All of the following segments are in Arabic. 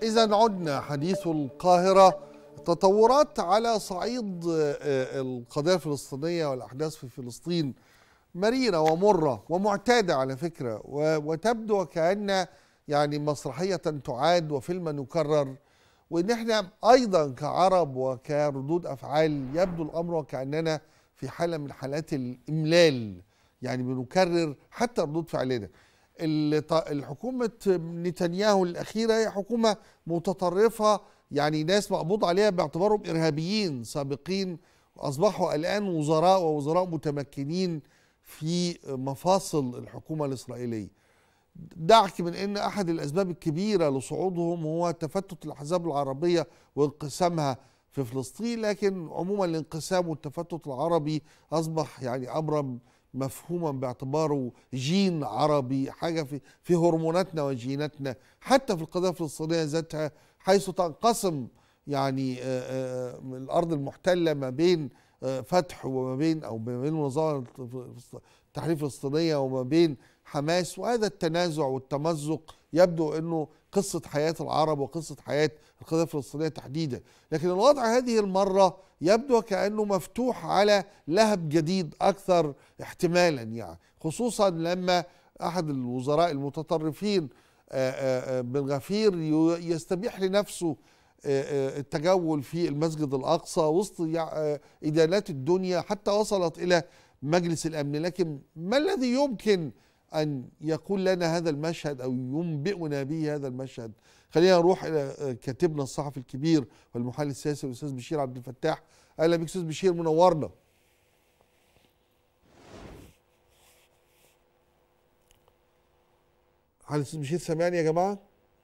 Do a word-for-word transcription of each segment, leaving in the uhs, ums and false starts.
إذا عدنا حديث القاهرة. تطورات على صعيد القضية الفلسطينية والأحداث في فلسطين مريرة ومرة ومعتادة على فكرة، وتبدو وكأن يعني مسرحية تعاد وفيلما يكرر، وإن احنا أيضا كعرب وكردود أفعال يبدو الأمر وكأننا في حالة من حالات الإملال، يعني بنكرر حتى ردود فعلنا. الحكومة نتنياهو الأخيرة هي حكومة متطرفة، يعني ناس مقبوض عليها باعتبارهم إرهابيين سابقين أصبحوا الآن وزراء ووزراء متمكنين في مفاصل الحكومة الإسرائيلية. دعك من أن أحد الأسباب الكبيرة لصعودهم هو تفتت الأحزاب العربية وانقسامها في فلسطين، لكن عموما الانقسام والتفتت العربي أصبح يعني أمرا مفهوما باعتباره جين عربي، حاجة في في هرموناتنا وجيناتنا حتى في القضية الفلسطينية ذاتها، حيث تنقسم يعني الأرض المحتلة ما بين فتح وما بين أو ما بين منظمة التحرير الفلسطينية وما بين حماس، وهذا التنازع والتمزق يبدو أنه قصة حياة العرب وقصة حياة القضية الفلسطينية تحديدا. لكن الوضع هذه المرة يبدو كأنه مفتوح على لهب جديد أكثر احتمالا، يعني خصوصا لما أحد الوزراء المتطرفين بن غفير يستبيح لنفسه التجول في المسجد الأقصى وسط إدانات الدنيا حتى وصلت إلى مجلس الأمن. لكن ما الذي يمكن أن يقول لنا هذا المشهد أو ينبئنا به هذا المشهد؟ خلينا نروح إلى كاتبنا الصحفي الكبير والمحلل السياسي الأستاذ بشير عبد الفتاح. أهلا بك أستاذ بشير، منورنا. هل أستاذ بشير سامعني يا جماعة؟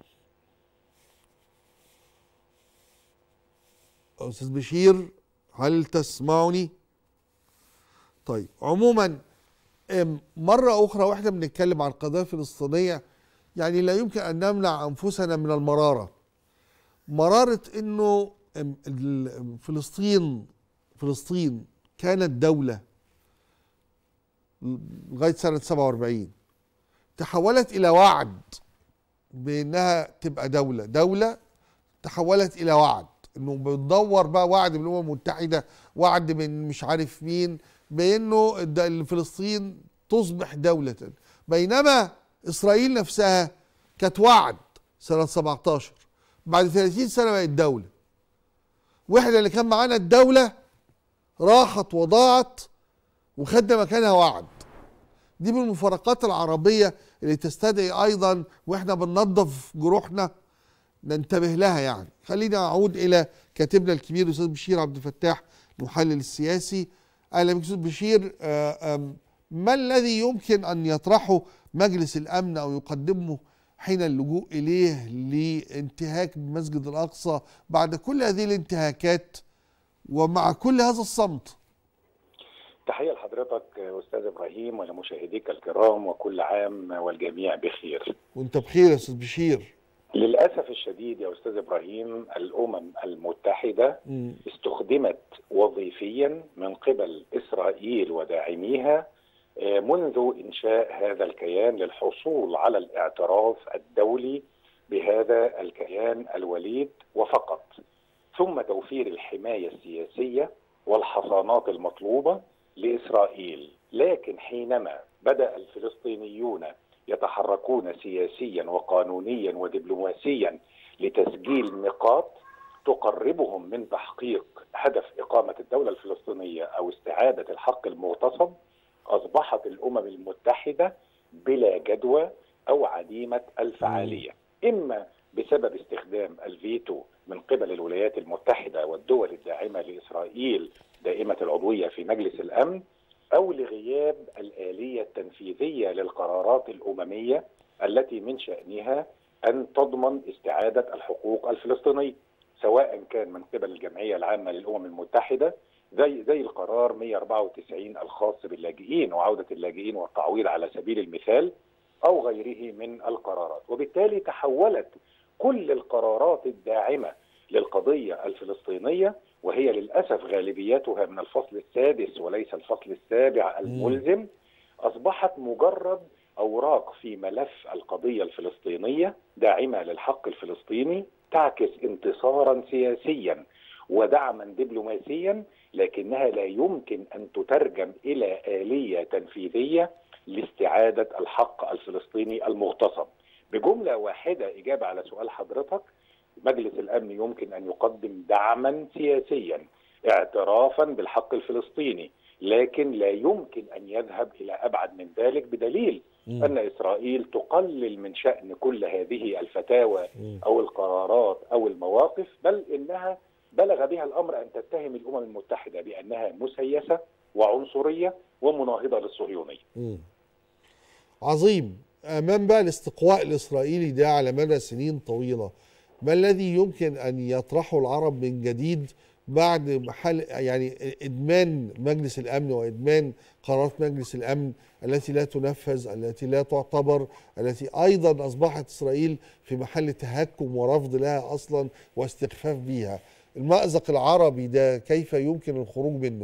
أستاذ بشير هل تسمعني؟ طيب، عموما مرة أخرى وإحنا بنتكلم عن القضية الفلسطينية يعني لا يمكن أن نمنع أنفسنا من المرارة، مرارة إنه فلسطين فلسطين كانت دولة لغاية سنة سبعة وأربعين، تحولت إلى وعد بأنها تبقى دولة دولة تحولت إلى وعد، إنه بتدور بقى وعد من الأمم المتحدة، وعد من مش عارف مين بأنه فلسطين تصبح دولة، بينما إسرائيل نفسها كانت وعد سنة سبعتاشر، بعد ثلاثين سنة بقت دولة، واحنا اللي كان معانا الدولة راحت وضاعت وخدنا مكانها وعد. دي من المفارقات العربية اللي تستدعي أيضا واحنا بننظف جروحنا ننتبه لها. يعني خلينا أعود إلى كاتبنا الكبير الأستاذ بشير عبد الفتاح المحلل السياسي. أهلا بك أستاذ بشير. ما الذي يمكن أن يطرحه مجلس الأمن أو يقدمه حين اللجوء إليه لانتهاك المسجد الأقصى بعد كل هذه الانتهاكات ومع كل هذا الصمت؟ تحية لحضرتك أستاذ إبراهيم ولمشاهديك الكرام، وكل عام والجميع بخير. وأنت بخير يا أستاذ بشير. للأسف الشديد يا أستاذ إبراهيم، الأمم المتحدة م. استخدمت وظيفيا من قبل إسرائيل وداعميها منذ إنشاء هذا الكيان للحصول على الاعتراف الدولي بهذا الكيان الوليد وفقط، ثم توفير الحماية السياسية والحصانات المطلوبة لإسرائيل. لكن حينما بدأ الفلسطينيون يتحركون سياسيا وقانونيا ودبلوماسيا لتسجيل نقاط تقربهم من تحقيق هدف إقامة الدولة الفلسطينية أو استعادة الحق المغتصب، أصبحت الأمم المتحدة بلا جدوى أو عديمة الفعالية، إما بسبب استخدام الفيتو من قبل الولايات المتحدة والدول الداعمة لإسرائيل دائمة العضوية في مجلس الأمن، أو لغياب الآلية التنفيذية للقرارات الأممية التي من شأنها أن تضمن استعادة الحقوق الفلسطينية، سواء كان من قبل الجمعية العامة للأمم المتحدة زي زي القرار مئة وأربعة وتسعين الخاص باللاجئين وعودة اللاجئين والتعويض على سبيل المثال، أو غيره من القرارات. وبالتالي تحولت كل القرارات الداعمة للقضية الفلسطينية، وهي للأسف غالبيتها من الفصل السادس وليس الفصل السابع الملزم، أصبحت مجرد أوراق في ملف القضية الفلسطينية داعمة للحق الفلسطيني تعكس انتصارا سياسيا ودعما دبلوماسيا، لكنها لا يمكن أن تترجم إلى آلية تنفيذية لاستعادة الحق الفلسطيني المغتصب. بجملة واحدة إجابة على سؤال حضرتك، مجلس الأمن يمكن أن يقدم دعما سياسيا اعترافا بالحق الفلسطيني، لكن لا يمكن أن يذهب إلى أبعد من ذلك، بدليل م. أن إسرائيل تقلل من شأن كل هذه الفتاوى م. أو القرارات أو المواقف، بل إنها بلغ بها الأمر أن تتهم الأمم المتحدة بأنها مسيسة وعنصرية ومناهضة للصهيونية. م. عظيم. أمام بقى الاستقواء الإسرائيلي ده على مدى سنين طويلة، ما الذي يمكن أن يطرحه العرب من جديد بعد محل يعني إدمان مجلس الأمن وإدمان قرارات مجلس الأمن التي لا تنفذ، التي لا تعتبر، التي أيضا أصبحت إسرائيل في محل تهكم ورفض لها أصلا واستخفاف بها؟ المأزق العربي ده كيف يمكن الخروج منه؟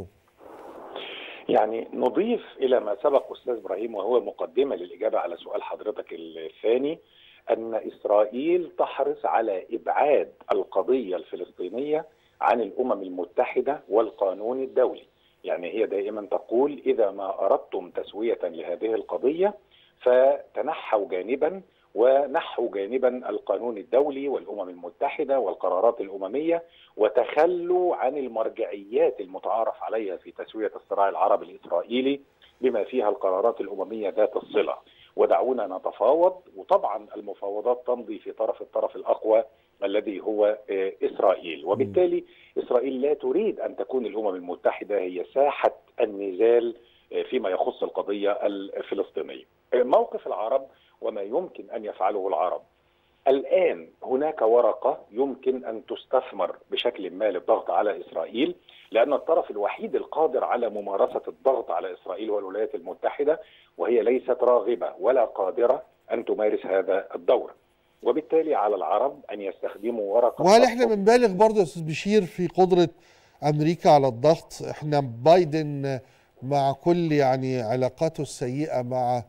يعني نضيف إلى ما سبق أستاذ إبراهيم وهو مقدمة للإجابة على سؤال حضرتك الثاني، أن إسرائيل تحرص على إبعاد القضية الفلسطينية عن الأمم المتحدة والقانون الدولي. يعني هي دائما تقول إذا ما أردتم تسوية لهذه القضية فتنحوا جانبا ونحوا جانبا القانون الدولي والأمم المتحدة والقرارات الأممية، وتخلوا عن المرجعيات المتعارف عليها في تسوية الصراع العربي الإسرائيلي بما فيها القرارات الأممية ذات الصلة، ودعونا نتفاوض. وطبعا المفاوضات تمضي في طرف الطرف الأقوى الذي هو إسرائيل، وبالتالي إسرائيل لا تريد أن تكون الأمم المتحدة هي ساحة النزال فيما يخص القضية الفلسطينية. موقف العرب وما يمكن أن يفعله العرب الآن، هناك ورقة يمكن أن تستثمر بشكل ما للضغط على إسرائيل، لأن الطرف الوحيد القادر على ممارسة الضغط على إسرائيل والولايات المتحدة، وهي ليست راغبة ولا قادرة أن تمارس هذا الدور، وبالتالي على العرب أن يستخدموا ورقة. وهل احنا بنبالغ برضه يا أستاذ بشير في قدرة أمريكا على الضغط؟ احنا بايدن مع كل يعني علاقاته السيئة مع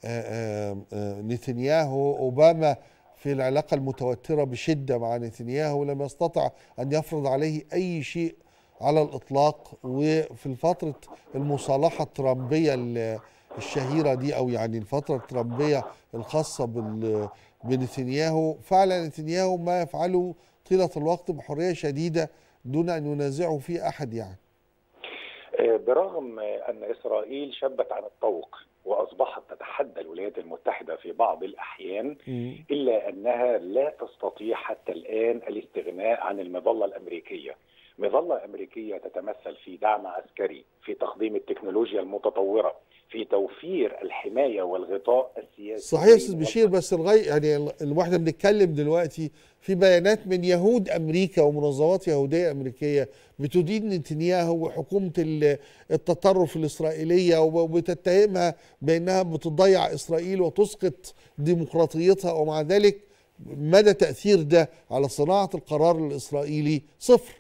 نتنياهو، أوباما في العلاقة المتوترة بشدة مع نتنياهو، لم يستطع أن يفرض عليه أي شيء على الإطلاق. وفي فترة المصالحة الترامبية الشهيرة دي، أو يعني الفترة الترامبية الخاصة بنتنياهو، فعل نتنياهو ما يفعله طيلة الوقت بحرية شديدة دون أن ينازعه فيه أحد. يعني برغم أن إسرائيل شبت عن الطوق وأصبحت تتحدى الولايات المتحدة في بعض الأحيان، إلا أنها لا تستطيع حتى الآن الاستغناء عن المظلة الأمريكية. مظلة أمريكية تتمثل في دعم عسكري، في تقديم التكنولوجيا المتطورة، في توفير الحماية والغطاء السياسي. صحيح يا أستاذ بشير، بس لغاية يعني الواحدة بنتكلم دلوقتي في بيانات من يهود أمريكا ومنظمات يهودية أمريكية بتدين نتنياهو وحكومة التطرف الإسرائيلية، وبتتهمها بأنها بتضيع إسرائيل وتسقط ديمقراطيتها، ومع ذلك مدى تأثير ده على صناعة القرار الإسرائيلي صفر.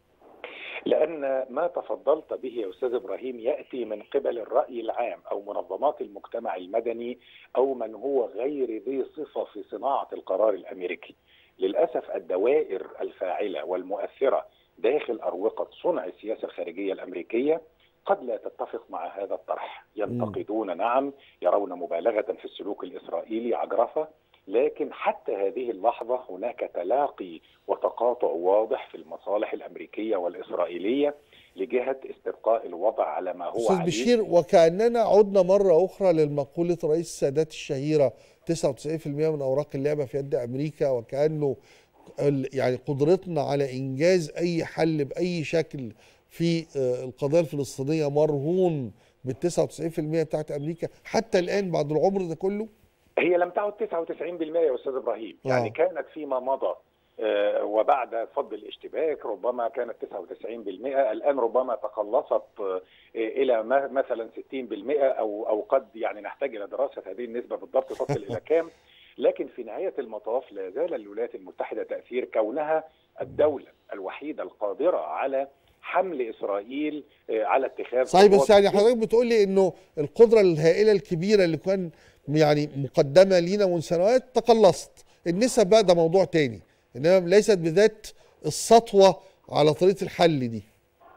لأن ما تفضلت به يا أستاذ إبراهيم يأتي من قبل الرأي العام أو منظمات المجتمع المدني أو من هو غير ذي صفة في صناعة القرار الأمريكي. للأسف الدوائر الفاعلة والمؤثرة داخل أروقة صنع السياسة الخارجية الأمريكية قد لا تتفق مع هذا الطرح، ينتقدون نعم، يرون مبالغة في السلوك الإسرائيلي عجرفة، لكن حتى هذه اللحظة هناك تلاقي وتقاطع واضح في المصالح الأمريكية والإسرائيلية لجهة استبقاء الوضع على ما هو عليه. أستاذ بشير، وكأننا عدنا مرة أخرى للمقولة رئيس السادات الشهيرة تسعة وتسعين بالمئة من أوراق اللعبة في يد أمريكا، وكأنه يعني قدرتنا على إنجاز أي حل بأي شكل في القضية الفلسطينية مرهون بال تسعة وتسعين بالمئة بتاعت أمريكا حتى الآن بعد العمر ده كله. هي لم تعد تسعة وتسعين بالمئة يا أستاذ إبراهيم، يعني آه. كانت فيما مضى آه وبعد فض الاشتباك ربما كانت تسعة وتسعين بالمئة، الآن ربما تقلصت آه إلى مثلا ستين بالمئة أو أو قد يعني نحتاج إلى دراسة هذه النسبة بالضبط تصل إلى كام، لكن في نهاية المطاف لا زال الولايات المتحدة تأثير كونها الدولة الوحيدة القادرة على حمل إسرائيل على اتخاذ. صحيح، بس يعني حضرتك بتقول لي إنه القدرة الهائلة الكبيرة اللي كان يعني مقدمة لينا من سنوات تقلصت، النسب بقى ده موضوع تاني، انما ليست بذات السطوه على طريقه الحل دي.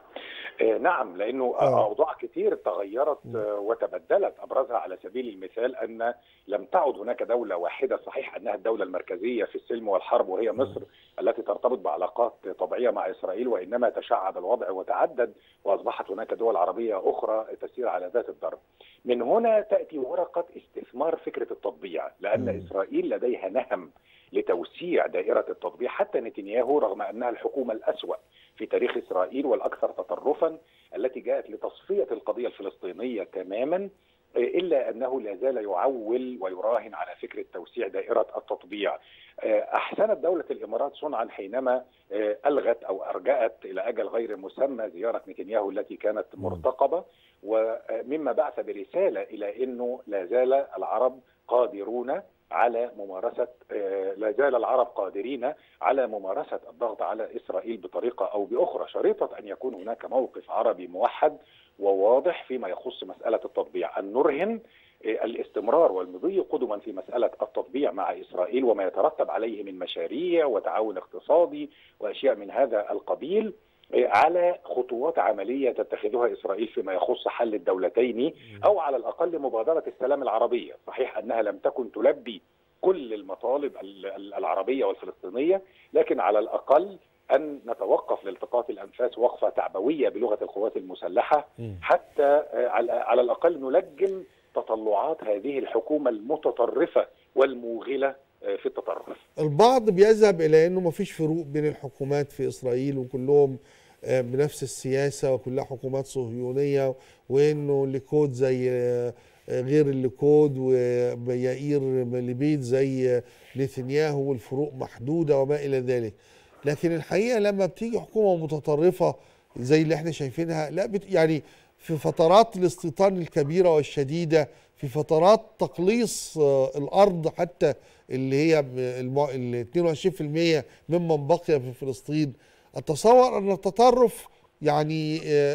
نعم، لأنه آه. أوضاع كتير تغيرت وتبدلت. أبرزها على سبيل المثال أن لم تعد هناك دولة واحدة، صحيح أنها الدولة المركزية في السلم والحرب وهي مصر التي ترتبط بعلاقات طبيعية مع إسرائيل، وإنما تشعب الوضع وتعدد وأصبحت هناك دول عربية أخرى تسير على ذات الضرب. من هنا تأتي ورقة استثمار فكرة التطبيع، لأن م. إسرائيل لديها نهم لتوسيع دائرة التطبيع. حتى نتنياهو رغم أنها الحكومة الأسوأ في تاريخ إسرائيل والأكثر تطرفا التي جاءت لتصفية القضية الفلسطينية تماما، إلا أنه لا زال يعول ويراهن على فكرة توسيع دائرة التطبيع. أحسنت دولة الإمارات صنعا حينما ألغت أو أرجأت إلى أجل غير مسمى زيارة نتنياهو التي كانت مرتقبة، ومما بعث برسالة إلى أنه لا زال العرب قادرون على ممارسة لا زال العرب قادرين على ممارسة الضغط على إسرائيل بطريقة أو بأخرى، شريطة أن يكون هناك موقف عربي موحد وواضح فيما يخص مسألة التطبيع، أن نرهن الاستمرار والمضي قدما في مسألة التطبيع مع إسرائيل وما يترتب عليه من مشاريع وتعاون اقتصادي وأشياء من هذا القبيل على خطوات عملية تتخذها إسرائيل فيما يخص حل الدولتين، أو على الأقل مبادرة السلام العربية. صحيح أنها لم تكن تلبي كل المطالب العربية والفلسطينية، لكن على الأقل أن نتوقف لالتقاط الأنفاس وقفة تعبوية بلغة القوات المسلحة، حتى على الأقل نلجم تطلعات هذه الحكومة المتطرفة والموغلة في التطرف. البعض بيذهب إلى أنه ما فيش فروق بين الحكومات في إسرائيل وكلهم بنفس السياسة وكلها حكومات صهيونية، وأنه ليكود زي غير الليكود ويائير لبيد زي نتنياهو والفروق محدودة وما إلى ذلك. لكن الحقيقة لما بتيجي حكومة متطرفة زي اللي احنا شايفينها، لا بت يعني في فترات الاستيطان الكبيرة والشديدة، في فترات تقليص الأرض حتى اللي هي ال اثنين وعشرين بالمئة ممن بقي في فلسطين، أتصور أن التطرف يعني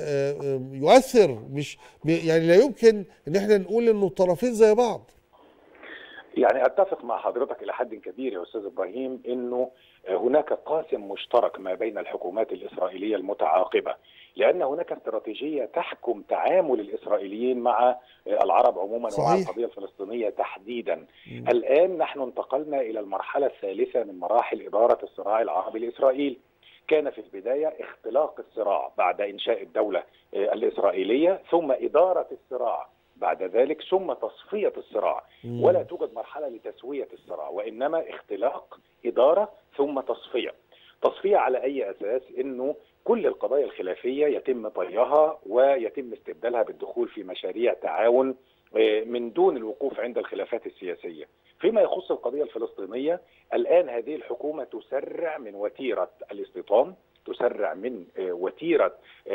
يؤثر، مش يعني لا يمكن ان احنا نقول انه الطرفين زي بعض. يعني اتفق مع حضرتك الى حد كبير يا استاذ ابراهيم انه هناك قاسم مشترك ما بين الحكومات الاسرائيليه المتعاقبه، لان هناك استراتيجيه تحكم تعامل الاسرائيليين مع العرب عموما ومع القضيه الفلسطينيه تحديدا. م. الان نحن انتقلنا الى المرحله الثالثه من مراحل اداره الصراع العربي الاسرائيلي. كان في البداية اختلاق الصراع بعد إنشاء الدولة الإسرائيلية، ثم إدارة الصراع بعد ذلك، ثم تصفية الصراع. مم. ولا توجد مرحلة لتسوية الصراع، وإنما اختلاق، إدارة، ثم تصفية. تصفية على أي أساس؟ إنه كل القضايا الخلافية يتم طيها ويتم استبدالها بالدخول في مشاريع تعاون من دون الوقوف عند الخلافات السياسية. فيما يخص القضية الفلسطينية، الآن هذه الحكومة تسرع من وتيرة الاستيطان، تسرع من وتيرة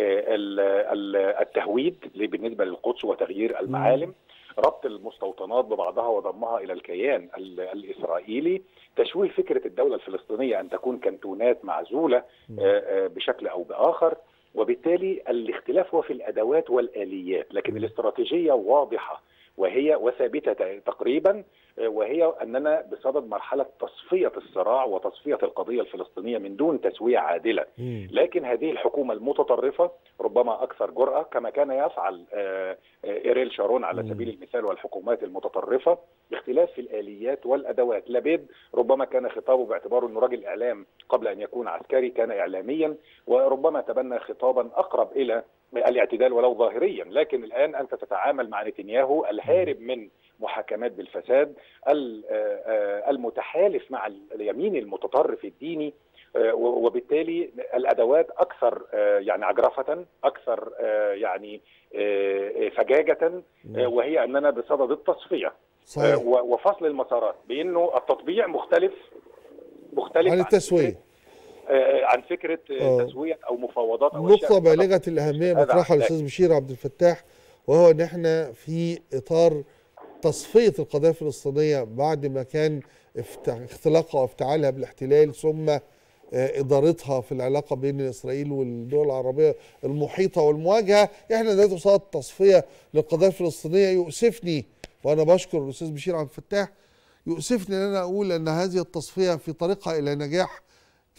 التهويد بالنسبة للقدس وتغيير المعالم، ربط المستوطنات ببعضها وضمها إلى الكيان الإسرائيلي، تشويه فكرة الدولة الفلسطينية أن تكون كنتونات معزولة بشكل أو بآخر. وبالتالي الاختلاف هو في الأدوات والآليات، لكن الاستراتيجية واضحة وهي وثابتة تقريبا، وهي أننا بصدد مرحلة تصفية الصراع وتصفية القضية الفلسطينية من دون تسوية عادلة. لكن هذه الحكومة المتطرفة ربما أكثر جرأة، كما كان يفعل إيريل شارون على سبيل المثال والحكومات المتطرفة، باختلاف في الآليات والأدوات. لابيد ربما كان خطابه باعتباره أنه رجل إعلام قبل أن يكون عسكري، كان إعلاميا، وربما تبنى خطابا أقرب إلى الاعتدال ولو ظاهريا. لكن الآن أنت تتعامل مع نتنياهو الهارب من محاكمات بالفساد، المتحالف مع اليمين المتطرف الديني، وبالتالي الأدوات أكثر يعني عجرفة، أكثر يعني فجاجة، وهي أننا بصدد التصفية صحيح. وفصل المسارات، بأنه التطبيع مختلف مختلف عن التسوية، عن فكرة أوه. تسوية أو مفاوضات أو نقطة بالغة الأهمية مطرحها الأستاذ بشير عبد الفتاح، وهو أن احنا في إطار تصفية القضية الفلسطينية بعد ما كان اختلاقها وافتعالها بالاحتلال، ثم إدارتها في العلاقة بين إسرائيل والدول العربية المحيطة والمواجهة. احنا دلوقتي قصاد تصفية للقضية الفلسطينية. يؤسفني، وأنا بشكر الأستاذ بشير عبد الفتاح، يؤسفني أن أنا أقول أن هذه التصفية في طريقها إلى نجاح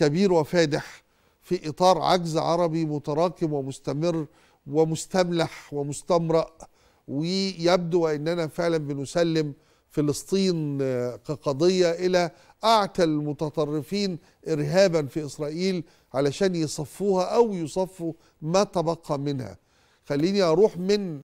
كبير وفادح في إطار عجز عربي متراكم ومستمر ومستملح ومستمرأ، ويبدو أننا فعلا بنسلم فلسطين كقضية إلى أعتى المتطرفين إرهابا في إسرائيل علشان يصفوها أو يصفوا ما تبقى منها. خليني أروح من